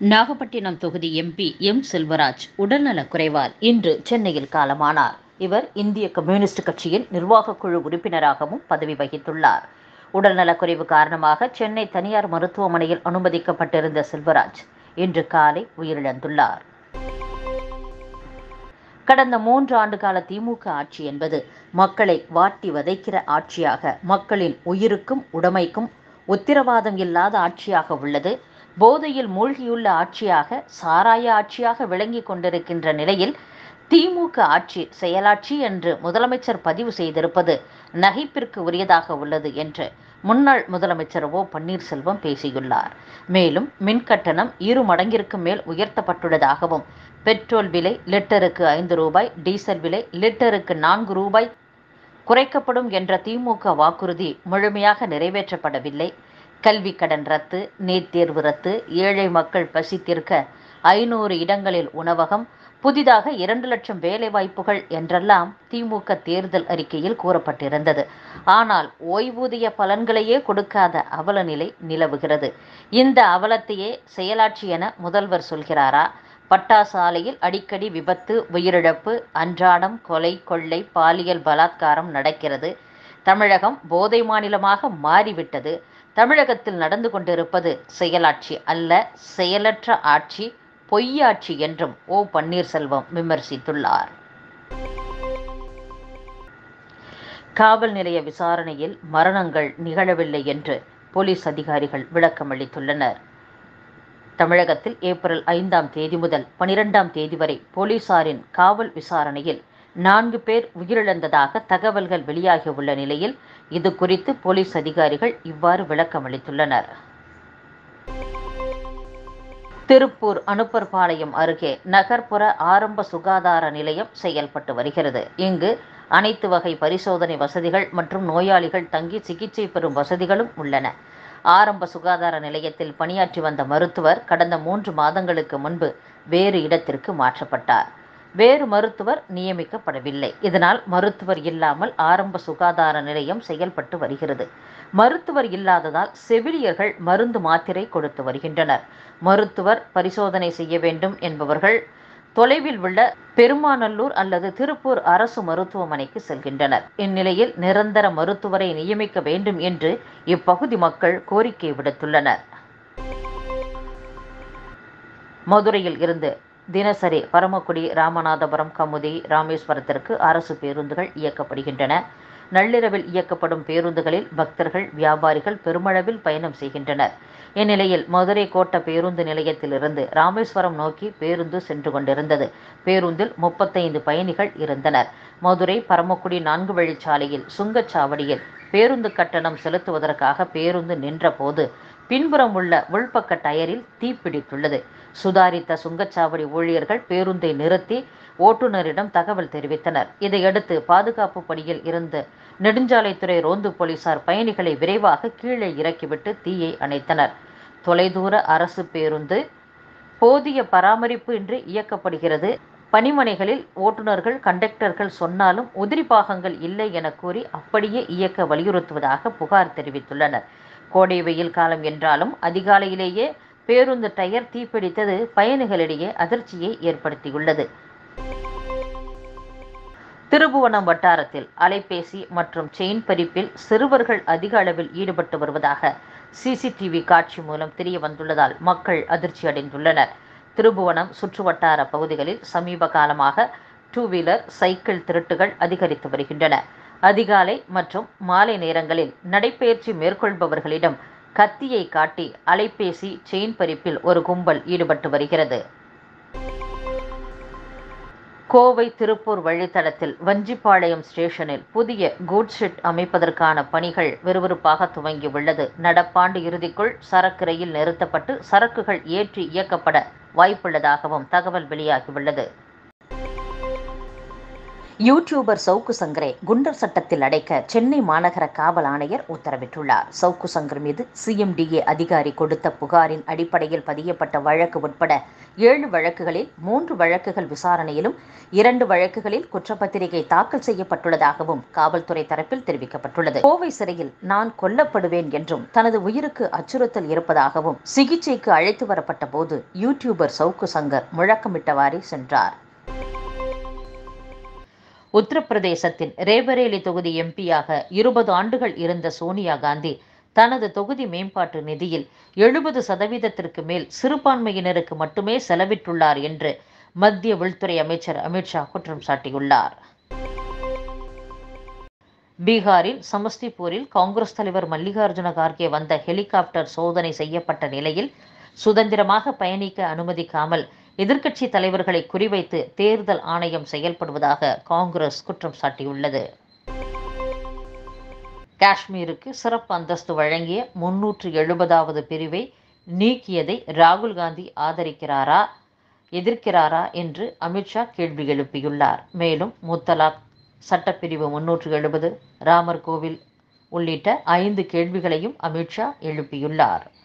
நாகப்பட்டினம் தொகுதி MP M. Selvaraj உடல்நலக் குறைவால் இன்று சென்னையில் காலமானார். இவர் இந்திய கம்யூனிஸ்ட் கட்சியின் நிர்வாகக் குழு உறுப்பினராகவும் பதவி வகித்துள்ளார். உடல்நலக்குறைவு காரணமாக சென்னை தனியார் மருத்துவமனையில் அனுமதிக்கப்பட்டிருந்த செல்வராஜ் இன்று காலை உயிரிழந்துள்ளார். கடந்த 3 ஆண்டுகால திமுக ஆட்சி என்பது மக்களை வாட்டி வதைக்கிற ஆட்சியாக, மக்களின் உயிருக்கும் உடைமைக்கும் உத்தரவாதம் இல்லாத ஆட்சியாக உள்ளது. போதையில் மூழ்கியுள்ள ஆட்சியாக, சாராய ஆட்சியாக விளங்கி கொண்டிருக்கின்ற நிலையில் திமுக ஆட்சி செயலாட்சி என்று முதலமைச்சர் பதிவு செய்திருப்பது நகைப்பிற்கு உரியதாக உள்ளது என்று முன்னாள் முதலமைச்சர் ஓ. பன்னீர்செல்வம் பேசியுள்ளார். மேலும் மின்கட்டணம் 2 மடங்கிற்கு மேல் உயர்த்தப்பட்டுள்ளதாகவும், பெட்ரோல் விலை லிட்டருக்கு 5 ரூபாய், டீசல் விலை லிட்டருக்கு 4 ரூபாய் குறைக்கப்படும் என்ற திமுக வாக்குறுதி முழுமையாக நிறைவேற்றப்படவில்லை. கல்வி கடன் ரத்து, நீட் தேர்வு ரத்து, ஏழை மக்கள் பசி தீர்க்க 500 இடங்களில் உணவகம், புதிதாக 2 லட்சம் வேலைவாய்ப்புகள் என்றெல்லாம் திமுக தேர்தல் அறிக்கையில் கூறப்பட்டிருந்தது. ஆனால் ஓய்வூதிய பலன்களையே கொடுக்காத அவல நிலை நிலவுகிறது. இந்த அவலத்தையே செயலாட்சி என முதல்வர் சொல்கிறாரா? பட்டாசு ஆலையில் அடிக்கடி விபத்து, உயிரிழப்பு, அன்றாடம் கொலை, கொள்ளை, பாலியல் பலாத்காரம் நடக்கிறது. தமிழகம் போதை மாநிலமாக மாறிவிட்டது. தமிழகத்தில் நடந்து கொண்டிருப்பது செயலாட்சி அல்ல, செயலற்ற ஆட்சி, பொய்யாட்சி என்றும் ஓ. பன்னீர்செல்வம் விமர்சித்துள்ளார். காவல் நிலைய விசாரணையில் மரணங்கள் நிகழவில்லை என்று போலீஸ் அதிகாரிகள் விளக்கமளித்துள்ளனர். தமிழகத்தில் ஏப்ரல் 5ஆம் தேதி முதல் 12ஆம் தேதி வரை போலீசாரின் காவல் விசாரணையில் 4 பேர் உயிரிழந்ததாக தகவல்கள் வெளியாகியுள்ள நிலையில் இது குறித்து போலீஸ் அதிகாரிகள் இவ்வாறு விளக்கமளித்துள்ளனர். திருப்பூர் அனுப்பர்பாளையம் அருகே நகர்ப்புற ஆரம்ப சுகாதார நிலையம் செயல்பட்டு வருகிறது. இங்கு அனைத்து வகை பரிசோதனை வசதிகள் மற்றும் நோயாளிகள் தங்கி சிகிச்சை பெறும் வசதிகளும் உள்ளன. ஆரம்ப சுகாதார நிலையத்தில் பணியாற்றி வந்த மருத்துவர் கடந்த 3 மாதங்களுக்கு முன்பு வேறு இடத்திற்கு மாற்றப்பட்டார். வேறு மருத்துவர் நியமிக்கப்படவில்லை. இதனால் மருத்துவர் இல்லாமல் ஆரம்ப சுகாதார நிலையம் செயல்பட்டு வருகிறது. மருத்துவர் இல்லாததால் செவிலியர்கள் மருந்து மாத்திரை கொடுத்து வருகின்றனர். மருத்துவர் பரிசோதனை செய்ய வேண்டும் என்பவர்கள் தொலைவில் உள்ள பெருமாநல்லூர் அல்லது திருப்பூர் அரசு மருத்துவமனைக்கு செல்கின்றனர். இந்நிலையில் நிரந்தர மருத்துவரை நியமிக்க வேண்டும் என்று இப்பகுதி மக்கள் கோரிக்கை விடுத்துள்ளனர். மதுரையில் இருந்து தினசரி பரமக்குடி, ராமநாதபுரம், கமுதி, ராமேஸ்வரத்திற்கு அரசு பேருந்துகள் இயக்கப்படுகின்றன. நள்ளிரவில் இயக்கப்படும் பேருந்துகளில் பக்தர்கள், வியாபாரிகள் பெருமளவில் பயணம் செய்கின்றனர். இந்நிலையில் மதுரை கோட்ட பேருந்து நிலையத்திலிருந்து ராமேஸ்வரம் நோக்கி பேருந்து சென்று கொண்டிருந்தது. பேருந்தில் 35 பயணிகள் இருந்தனர். மதுரை பரமக்குடி 4 வழிச்சாலையில் சுங்கச்சாவடியில் பேருந்து கட்டணம் செலுத்துவதற்காக பேருந்து நின்றபோது பின்புறம் உள்ள உள்பக்க டயரில் தீப்பிடித்துள்ளது. சுதாரித்த சுங்கச்சாவடி ஊழியர்கள் பேருந்தை நிறுத்தி ஓட்டுநரிடம் தகவல் தெரிவித்தனர். இதையடுத்து பாதுகாப்பு பணியில் இருந்த நெடுஞ்சாலைத்துறை ரோந்து போலீசார் பயணிகளை விரைவாக கீழே இறக்கிவிட்டு தீயை அணைத்தனர். தொலைதூர அரசு பேருந்து போதிய பராமரிப்பு இன்றி இயக்கப்படுகிறது. பணிமனைகளில் ஓட்டுநர்கள், கண்டக்டர்கள் சொன்னாலும் உதிரி பாகங்கள் இல்லை என கூறி அப்படியே இயக்க வலியுறுத்துவதாக புகார் தெரிவித்துள்ளனர். கோடை வெயில் காலம் என்றாலும் அதிகாலையிலேயே பேருந்து டயர் தீப்பிடித்தது பயணிகளிடையே அதிர்ச்சியை ஏற்படுத்தியுள்ளது. திருபுவனம் வட்டாரத்தில் அலைபேசி மற்றும் செயின் பறிப்பில் சிறுவர்கள் அதிக அளவில் ஈடுபட்டு வருவதாக சிசிடிவி காட்சி மூலம் தெரிய வந்துள்ளதால் மக்கள் அதிர்ச்சி அடைந்துள்ளனர். திருபுவனம் சுற்றுவட்டார பகுதிகளில் சமீப காலமாக 2 வீலர், சைக்கிள் திருட்டுகள் அதிகரித்து வருகின்றன. அதிகாலை மற்றும் மாலை நேரங்களில் நடைபயிற்சி மேற்கொள்பவர்களிடம் கத்தியை காட்டி அலைபேசி, செயின் பறிப்பில் ஒரு கும்பல் ஈடுபட்டு வருகிறது. கோவை திருப்பூர் வழித்தடத்தில் வஞ்சிப்பாளையம் ஸ்டேஷனில் புதிய கூட்ஸ் ஷெட் அமைப்பதற்கான பணிகள் விறுவிறுப்பாக துவங்கியுள்ளது. நடப்பாண்டு இறுதிக்குள் சரக்கு ரயில் நிறுத்தப்பட்டு சரக்குகள் ஏற்றி இயக்கப்பட வாய்ப்புள்ளதாகவும் தகவல் வெளியாகியுள்ளது. யூடியூபர் சவுக்கு சங்கரை குண்டர் சட்டத்தில் அடைக்க சென்னை மாநகர காவல் ஆணையர் உத்தரவிட்டுள்ளார். சவுக்கு சங்கர் மீது சிஎம்டிஏ அதிகாரி கொடுத்த புகாரின் அடிப்படையில் பதியப்பட்ட வழக்கு உட்பட 7 வழக்குகளில் 3 வழக்குகள் விசாரணையிலும் 2 வழக்குகளில் குற்றப்பத்திரிகை தாக்கல் செய்யப்பட்டுள்ளதாகவும் காவல்துறை தரப்பில் தெரிவிக்கப்பட்டுள்ளது. கோவை சிறையில் நான் கொல்லப்படுவேன் என்றும் தனது உயிருக்கு அச்சுறுத்தல் இருப்பதாகவும் சிகிச்சைக்கு அழைத்து வரப்பட்ட போது யூடியூபர் சவுக்கு சங்கர் முழக்கமிட்டவாறே சென்றார். உத்தரப்பிரதேசத்தின் ரேபரேலி தொகுதி எம்பியாக 20 ஆண்டுகள் இருந்த சோனியா காந்தி தனது தொகுதி மேம்பாட்டு நிதியில் 70% மேல் சிறுபான்மையினருக்கு மட்டுமே செலவிட்டுள்ளார் என்று மத்திய உள்துறை அமைச்சர் அமித்ஷா குற்றம் சாட்டியுள்ளார். பீகாரில் சமஸ்திபூரில் காங்கிரஸ் தலைவர் மல்லிகார்ஜுன கார்கே வந்த ஹெலிகாப்டர் சோதனை செய்யப்பட்ட நிலையில் சுதந்திரமாக பயணிக்க அனுமதிக்காமல் எதிர்க்கட்சி தலைவர்களை குறிவைத்து தேர்தல் ஆணையம் செயல்படுவதாக காங்கிரஸ் குற்றம் சாட்டியுள்ளது. காஷ்மீருக்கு சிறப்பு அந்தஸ்து வழங்கிய 370வது பிரிவை நீக்கியதை ராகுல் காந்தி ஆதரிக்கிறாரா எதிர்க்கிறாரா என்று அமித்ஷா கேள்வி எழுப்பியுள்ளார். மேலும் முத்தலாக் சட்டப்பிரிவு 370, ராமர் கோவில் உள்ளிட்ட 5 கேள்விகளையும் அமித்ஷா எழுப்பியுள்ளார்.